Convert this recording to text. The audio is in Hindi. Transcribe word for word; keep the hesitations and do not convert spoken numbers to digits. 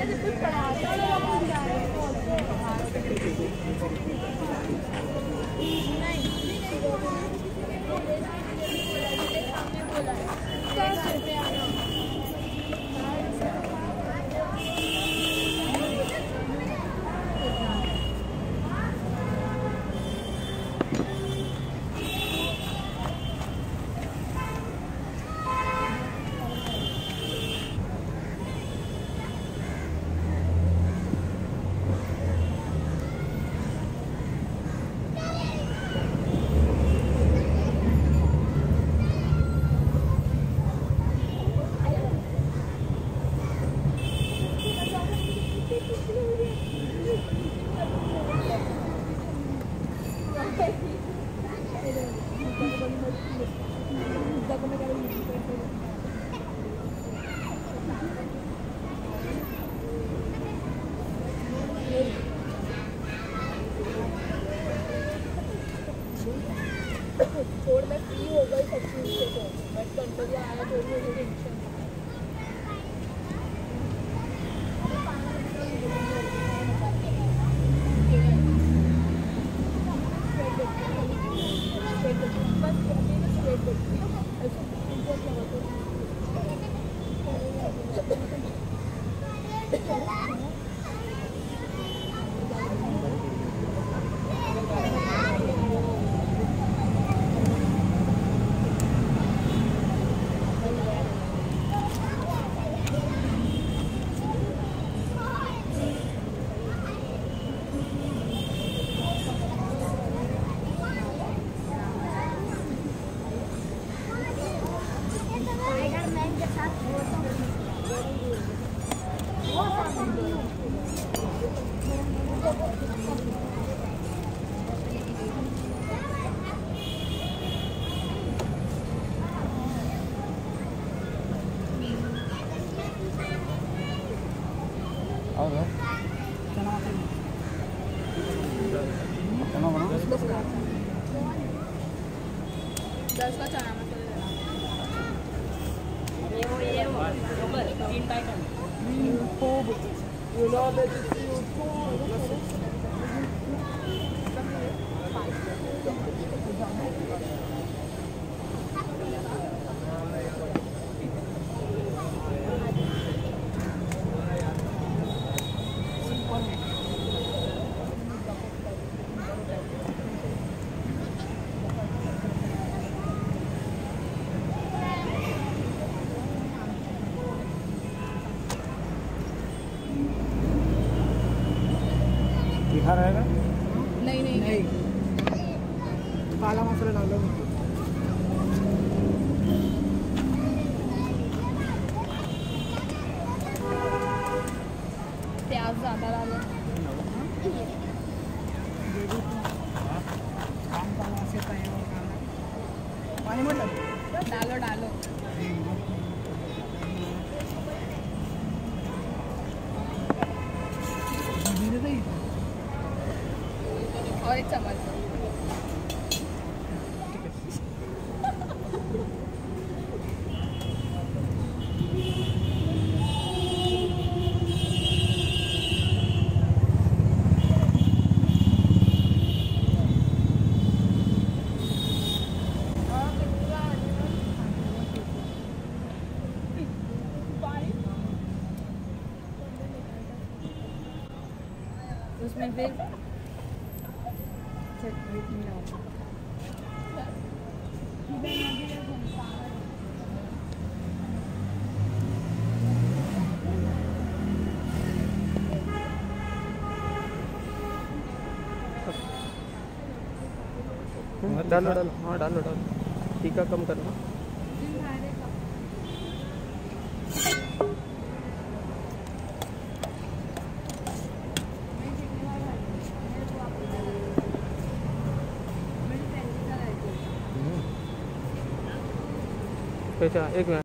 छोड़ मैं फ्री हो गई सब चीज से तो बट कंट्रोल आया तो मुझे टेंशन और चना बना दस का चना मसाला ये वो ये वो तीन पैकेट you know that तीखा रहेगा? नहीं नहीं नहीं काला मसाला डालो प्याज ज़्यादा डालो पानी मत डालो डालो और एक चम्मच उसमें फिर डालो डालो हाँ डालो डालो तीखा कम करना अच्छा एक मिनट